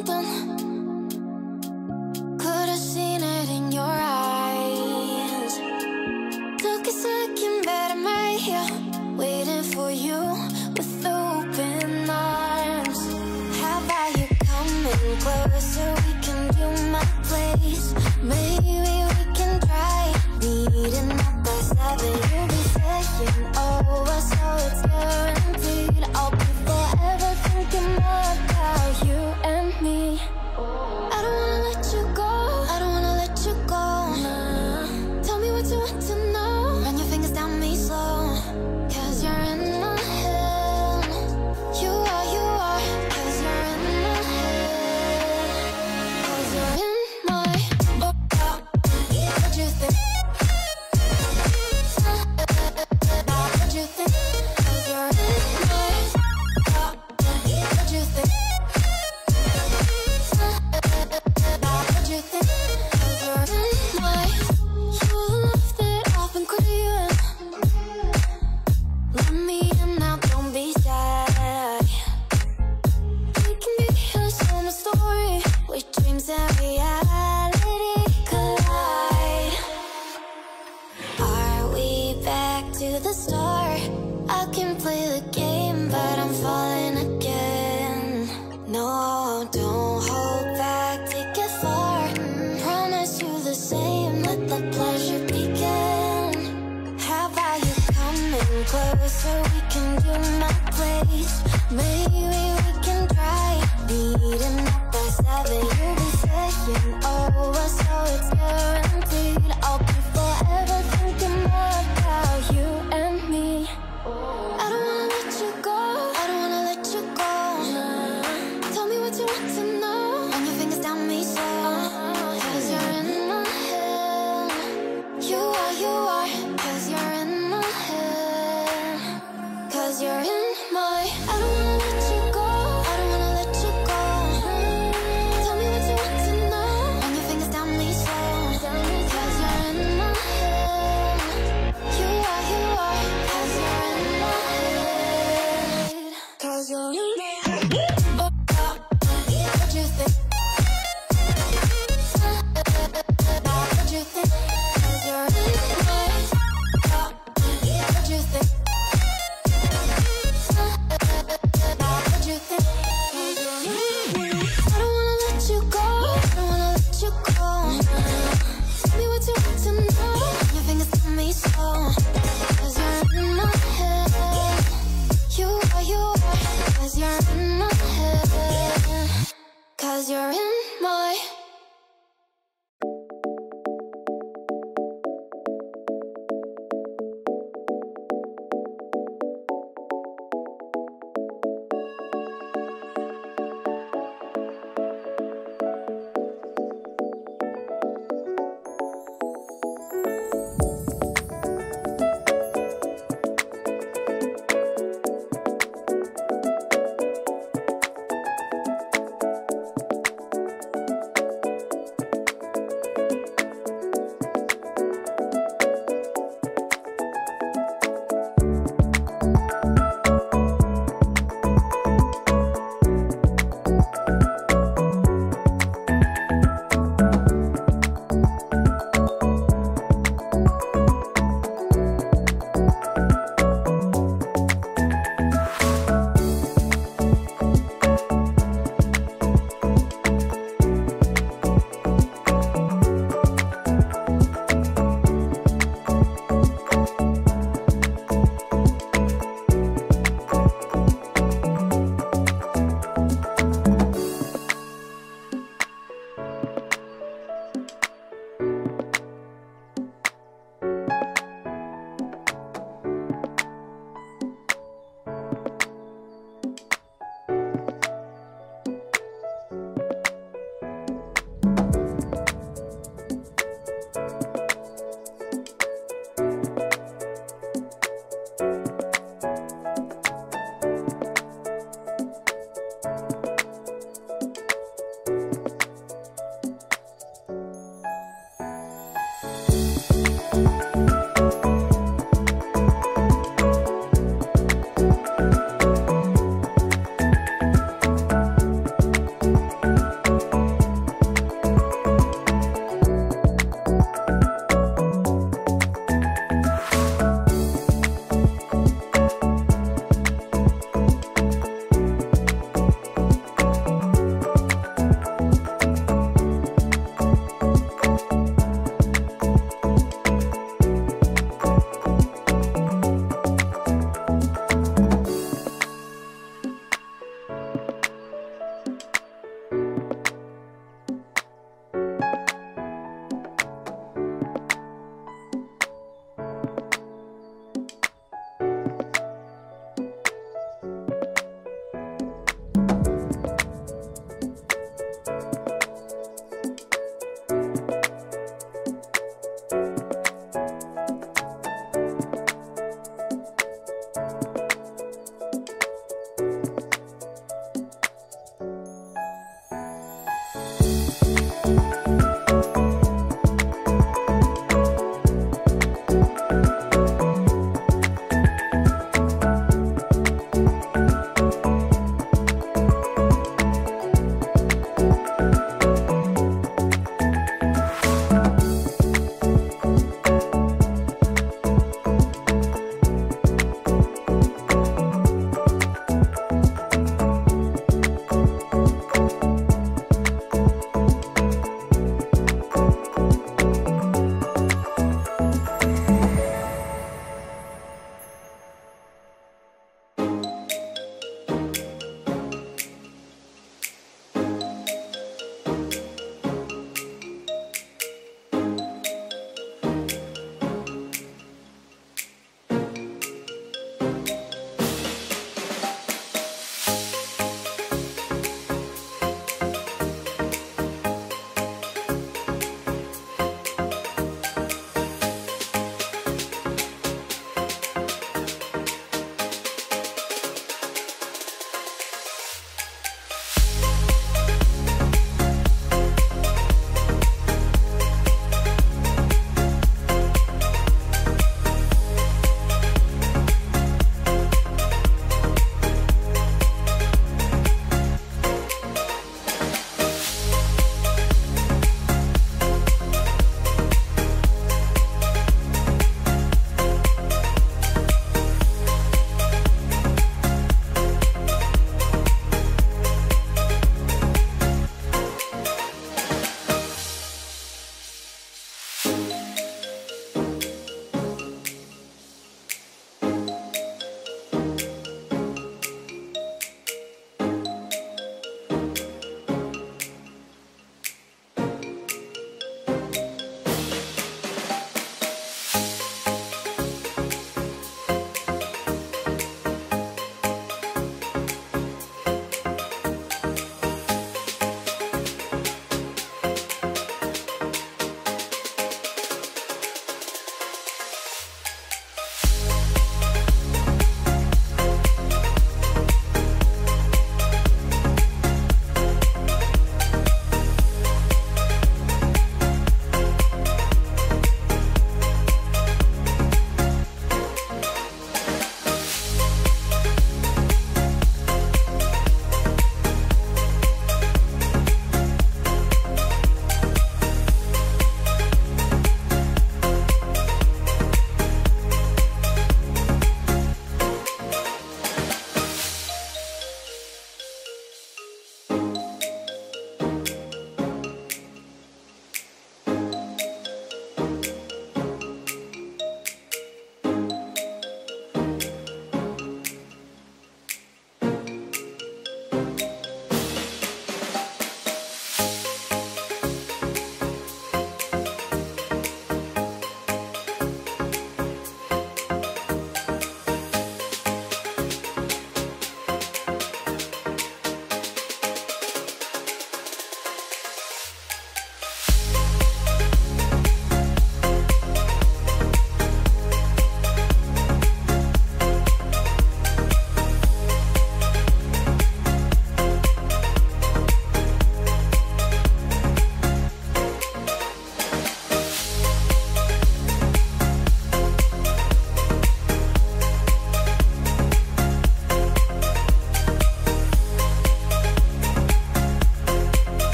something. Could've seen it in your eyes. Took a second, but I'm right here, waiting for you with open arms. How about you coming closer? We can do my place. Maybe we can try meeting up by 7. You'll be saying over, so it's guaranteed. I'll be forever thinking about you and me. I don't wanna let you go, I don't wanna let you go. Nah. Tell me what you want to know. Run your fingers down me slow, 'cause you're in my head. You are, 'cause you're in my head. 'Cause you're in my what you think? What you think? 'Cause you're in my what you think? What you think? 'Cause you're in my. You left it off and crying. Let me in now, don't be shy. We can be here, so my story, where dreams and reality collide. Are we back to the start? I can play the game, but I'm falling again. No, don't hold back, take it far. Promise you the same, let the pleasure begin. How about you coming closer? We can do my place. Maybe we can try meeting up by 7. You'll be saying over, so it's guaranteed. I'll be forever thinking more about you and me. I don't wanna let you go, I don't wanna let you go. Nah. Tell me what you want to know. Run your fingers down me slow, 'cause you're in my head. You are, 'cause you're in my head. 'Cause you're in my. I don't wanna let you go, I don't wanna let you go. Tell me what you want to know. Run your fingers down me slow, 'cause you're in my head. You are, 'cause you're in my head. 'Cause you're in my head. What you think? What you think? 'Cause you're in my. What you think? What you think? 'Cause you're in my. I don't wanna let you go, I don't wanna let you go. Tell me what you want to know. Your fingers tell me so, 'cause you're in my head. You are, 'cause you're in my head. 'Cause you're in my.